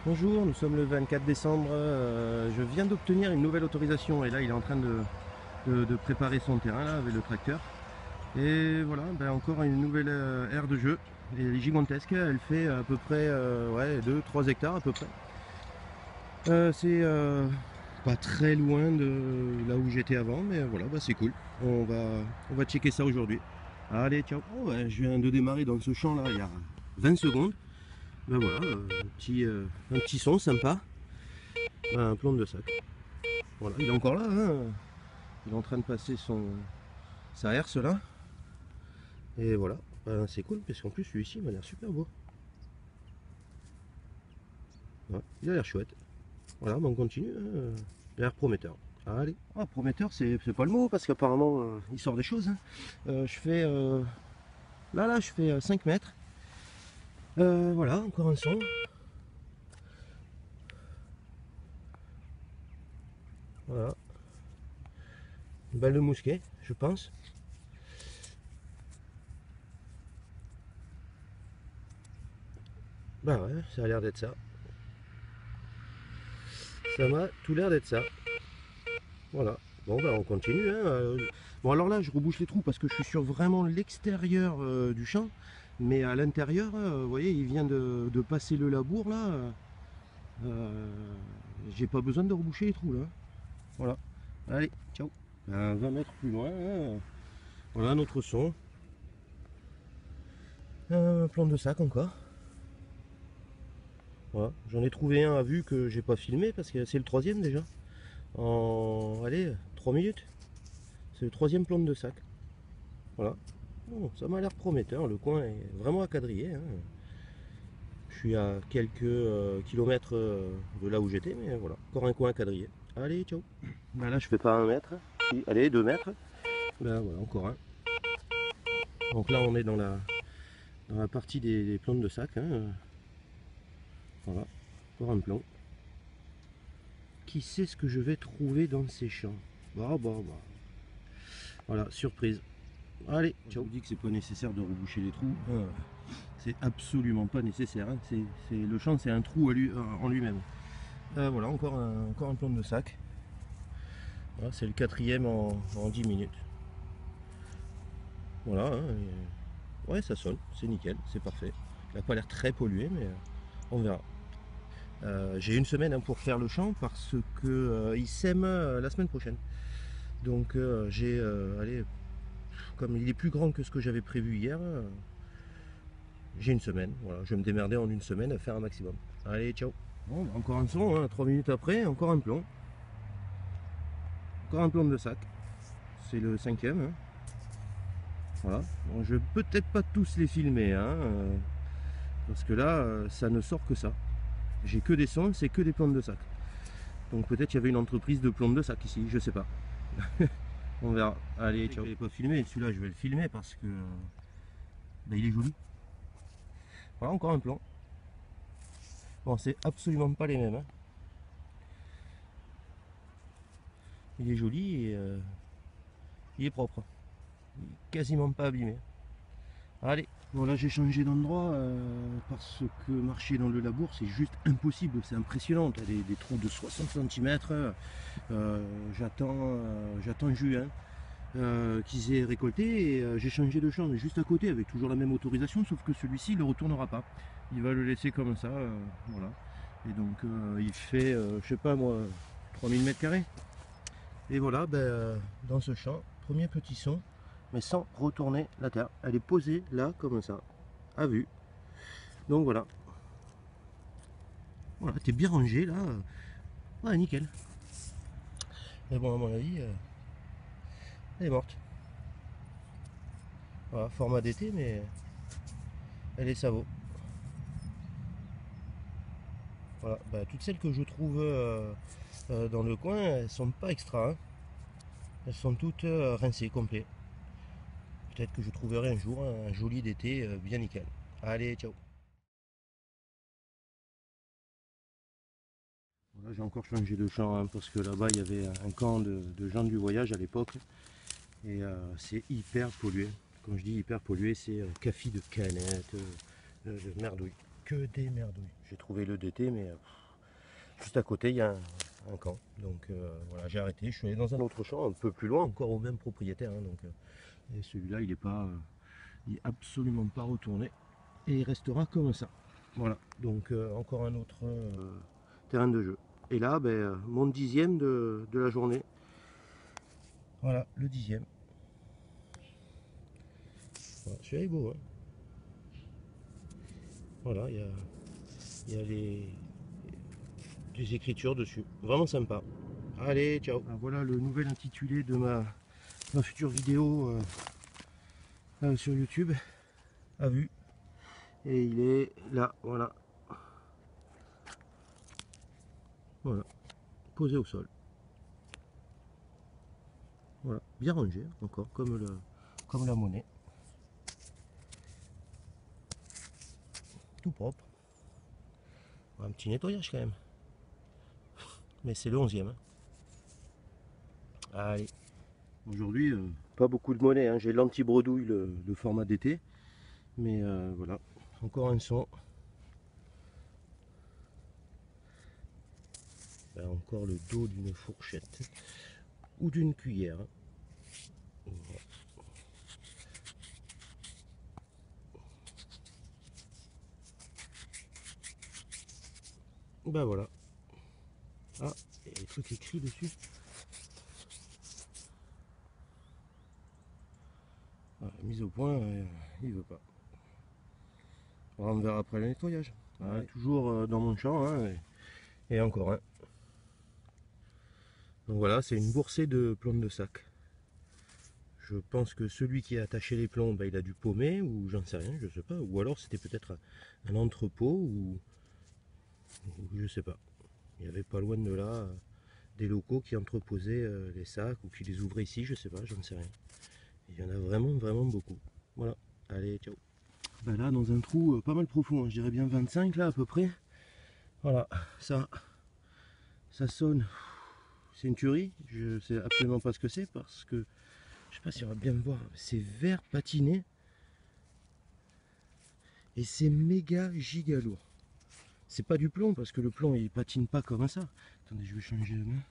Bonjour, nous sommes le 24 décembre. Je viens d'obtenir une nouvelle autorisation et là il est en train de préparer son terrain là, avec le tracteur. Et voilà, encore une nouvelle aire de jeu. Elle est gigantesque, elle fait à peu près 2-3 hectares à peu près. C'est pas très loin de là où j'étais avant, mais voilà, c'est cool. On va checker ça aujourd'hui. Allez, ciao. Oh, ouais, je viens de démarrer dans ce champ là il y a 20 secondes. Voilà, un petit son sympa. Un plomb de sac. Voilà, il est encore là, hein. Il est en train de passer sa herse là. Et voilà, c'est cool parce qu'en plus celui-ci m'a l'air super beau. Ouais, il a l'air chouette. Voilà, on continue, hein. Il a l'air prometteur. Allez. Ah, prometteur, c'est pas le mot parce qu'apparemment il sort des choses, hein. Je fais là je fais 5 mètres. Voilà, encore un son. Voilà. Une balle de mousquet, je pense. Bah ouais, ça a l'air d'être ça. Ça m'a tout l'air d'être ça. Voilà. Bon, on continue, hein. Bon, alors là, je rebouche les trous parce que je suis sur vraiment l'extérieur du champ. Mais à l'intérieur, vous voyez, il vient de passer le labour là. J'ai pas besoin de reboucher les trous là. Voilà. Allez, ciao. 20 mètres plus loin, hein. Voilà notre son. Un plan de sac encore. Voilà. J'en ai trouvé un à vue que j'ai pas filmé parce que c'est le troisième déjà. En allez, 3 minutes. C'est le troisième plan de sac. Voilà. Bon, ça m'a l'air prometteur, le coin est vraiment à quadriller, hein. Je suis à quelques kilomètres de là où j'étais, mais voilà, encore un coin à quadriller. Allez, ciao. Là, je fais pas 1 mètre, si, allez, 2 mètres. Voilà, encore un. Donc là, on est dans la partie des plantes de sac, hein. Voilà, encore un plan. Qui sait ce que je vais trouver dans ces champs? Bah. Voilà, surprise. Allez, ciao. Je vous dis que c'est pas nécessaire de reboucher les trous. C'est absolument pas nécessaire, hein. Le champ, c'est un trou en lui-même. Voilà, encore un plan de sac. Voilà, c'est le quatrième en 10 minutes. Voilà, hein, ouais, ça sonne, c'est nickel, c'est parfait. Il n'a pas l'air très pollué, mais on verra. J'ai une semaine, hein, pour faire le champ parce que il sème la semaine prochaine. Donc allez, comme il est plus grand que ce que j'avais prévu hier, j'ai une semaine. Voilà, je vais me démerder en une semaine à faire un maximum. Allez, ciao. Bon, encore un son, hein, 3 minutes après, encore un plomb. Encore un plomb de sac. C'est le cinquième, hein. Voilà. Bon, je vais peut-être pas tous les filmer, hein, parce que là, ça ne sort que ça. J'ai que des sons, c'est que des plombes de sac. Donc peut-être il y avait une entreprise de plombes de sac ici, je sais pas. On verra. Allez, ciao. Je vais pas filmer, celui-là je vais le filmer parce que il est joli. Voilà, encore un plomb. Bon, c'est absolument pas les mêmes, hein. Il est joli et il est propre. Il est quasiment pas abîmé. Allez, bon là j'ai changé d'endroit parce que marcher dans le labour c'est juste impossible, c'est impressionnant. Tu as des trous de 60 cm. J'attends juin qu'ils aient récolté et j'ai changé de champ, mais juste à côté avec toujours la même autorisation, sauf que celui-ci il ne retournera pas. Il va le laisser comme ça, voilà. Et donc il fait, je sais pas moi, 3000 mètres carrés. Et voilà, dans ce champ, premier petit son, mais sans retourner la terre. Elle est posée là, comme ça, à vue. Donc voilà. Voilà, t'es bien rangé là. Ouais, nickel. Mais bon, à mon avis, elle est morte. Voilà, format d'été, mais elle est savot. Voilà, toutes celles que je trouve dans le coin, elles sont pas extra, hein. Elles sont toutes rincées, complet. Peut-être que je trouverai un jour un joli d'été bien nickel. Allez, ciao. Voilà, j'ai encore changé de champ, hein, parce que là-bas il y avait un camp de gens du voyage à l'époque et c'est hyper pollué. Quand je dis hyper pollué, c'est café de canette, de merdouille, que des merdouilles. J'ai trouvé le d'été, mais juste à côté il y a un camp. Donc voilà, j'ai arrêté, je suis allé dans un autre champ un peu plus loin, encore au même propriétaire. Hein, donc, et celui-là il est absolument pas retourné et il restera comme ça. Voilà, donc encore un autre terrain de jeu. Et là, mon 10e de la journée. Voilà, le 10e. Voilà, celui-là est beau. Hein. Voilà, il y a des écritures dessus. Vraiment sympa. Allez, ciao. Ah, voilà le nouvel intitulé de ma future vidéo sur YouTube. À vue. Et il est là, voilà. Voilà, posé au sol. Voilà, bien rangé encore, comme la monnaie. Tout propre. Un petit nettoyage quand même. Mais c'est le 11e. Hein. Allez. Aujourd'hui, pas beaucoup de monnaie. Hein. J'ai l'anti-bredouille, le format d'été. Mais voilà, encore un son. Là, encore le dos d'une fourchette ou d'une cuillère. Voilà. Ben voilà. Ah, il y a des trucs écrits dessus. Ah, mise au point, il veut pas. Alors, on verra après le nettoyage. Ouais. Toujours dans mon champ, hein, et encore un. Donc voilà, c'est une boursée de plombs de sac. Je pense que celui qui a attaché les plombs, il a dû paumer, ou j'en sais rien, je sais pas. Ou alors c'était peut-être un entrepôt, ou je sais pas. Il y avait pas loin de là des locaux qui entreposaient les sacs, ou qui les ouvraient ici, je sais pas, j'en sais rien. Il y en a vraiment, vraiment beaucoup. Voilà, allez, ciao. Ben là, dans un trou pas mal profond, hein, je dirais bien 25 là à peu près. Voilà, ça sonne. C'est une tuerie, je sais absolument pas ce que c'est parce que je sais pas si on va bien me voir, c'est vert patiné et c'est méga giga lourd. C'est pas du plomb parce que le plomb il patine pas comme ça. Attendez, je vais changer de main.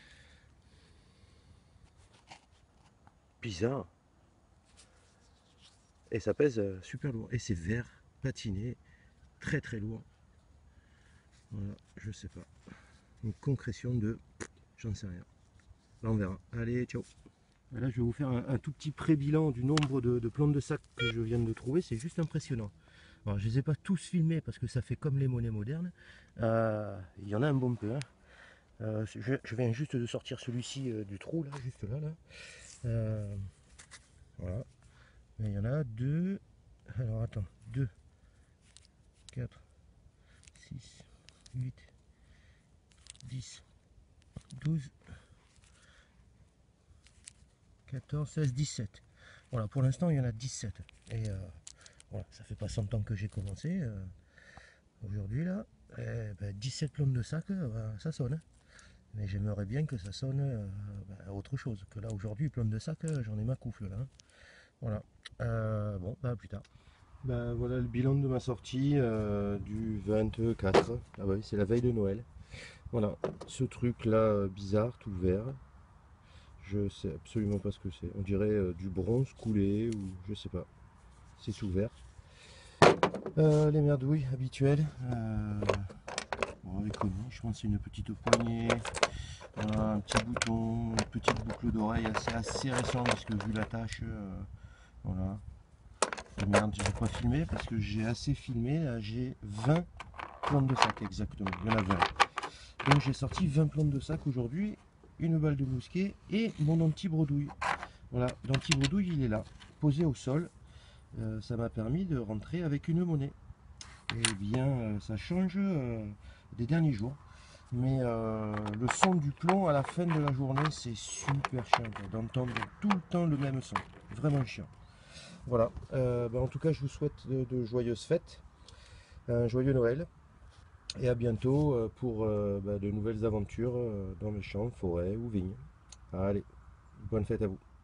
Bizarre. Et ça pèse super lourd. Et c'est vert patiné, très très lourd. Voilà, je sais pas. Une concrétion de, j'en sais rien. Là on verra. Allez, ciao. Et là je vais vous faire un tout petit pré-bilan du nombre de plantes de sac que je viens de trouver. C'est juste impressionnant. Alors, je ne les ai pas tous filmés parce que ça fait comme les monnaies modernes. Il y en a un bon peu. Hein. Je viens juste de sortir celui-ci du trou, là, juste là. Voilà. Mais il y en a deux. Alors attends, 2, 4, 6, 8, 10, 12, 14, 16, 17. Voilà, pour l'instant il y en a 17. Et voilà, ça fait pas 100 ans que j'ai commencé. Aujourd'hui là, 17 plombs de sac, ça sonne. Hein. Mais j'aimerais bien que ça sonne autre chose. Que là aujourd'hui, plombs de sac, j'en ai ma coufle là. Hein. Voilà. Bon, plus tard. Voilà le bilan de ma sortie du 24. Ah ouais, c'est la veille de Noël. Voilà, ce truc là bizarre, tout vert. Je sais absolument pas ce que c'est. On dirait du bronze coulé ou je sais pas. C'est tout vert. Les merdouilles habituelles. Bon, les connues, je pense que c'est une petite poignée. Voilà, un petit bouton, une petite boucle d'oreille assez récente parce que vu la tâche, voilà. Et merde, je n'ai pas filmé parce que j'ai assez filmé. Là, j'ai 20 plantes de sac exactement. Il y en a 20. Donc j'ai sorti 20 plantes de sac aujourd'hui, une balle de mousquet et mon anti-bredouille. Voilà, l'anti-bredouille il est là, posé au sol. Ça m'a permis de rentrer avec une monnaie. Et bien, ça change des derniers jours. Mais le son du plomb à la fin de la journée, c'est super chiant d'entendre tout le temps le même son. Vraiment chiant. Voilà. En tout cas, je vous souhaite de joyeuses fêtes, un joyeux Noël. Et à bientôt pour de nouvelles aventures dans les champs, forêts ou vignes. Allez, bonne fête à vous.